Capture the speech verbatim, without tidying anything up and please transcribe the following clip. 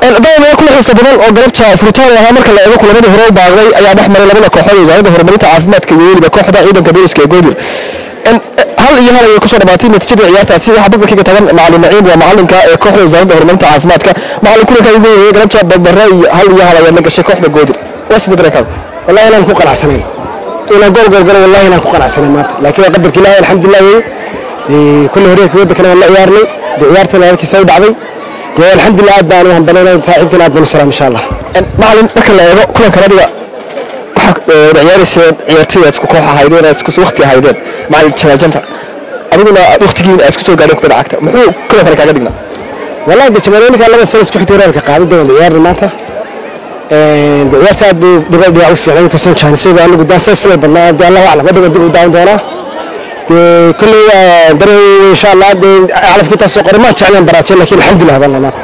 dawada ku xiisa badan oo galabta furtaan ahaa marka la eego kulamada hore u baaqday ayaa dhex maray labada kooxood wasaaradda horumarinta caafimaadka iyo weliba kooxda ciidanka booliska ee Goodir hal iyo hal ay ku soo dhawaatay natiijada ciyaartaasi waxa barbarkiga tagan macallin Naciim waa macallinka ee kooxda wasaaradda horumarinta caafimaadka macallin kulanka ugu weyn galabta barbara iyo hal iyo hal ay la gashay kooxda Goodir waa sidoo kale wallahi inaan ku qanacsanayn ila gool gool gool wallahi inaan ku qanacsanayn maanta laakiin qadarka Ilaahay alxamdulillah ee kulli horeeyay wada kana la ciyaarnay ciyaartana halkii soo dhacday الحمد لله أدنى أنا هم بنينا صاحبنا أدنى السلام إن شاء الله. معلم أكل لا كل كنادي وحق عيال السيد عيارتي أتسكو هايدين أتسكو وقتي هايدين مع الشمالجنتا. أظن وقتي جين أتسكو قاعد يكبر عكته محو كل فرق قاعدين. والله ده شمالين كان لما سلسكو حتيران كقاعدة ده العيار ماته. العيار ساعد بقول ده عارف يعني كسر شان سيد أنا قدام سلسلة بالله ده الله أعلم بدو بدو قدام دونا. كل دري إن شاء الله أعرف كنت أسوق ما تعلم براتين لكن الحمد لله بالله مات.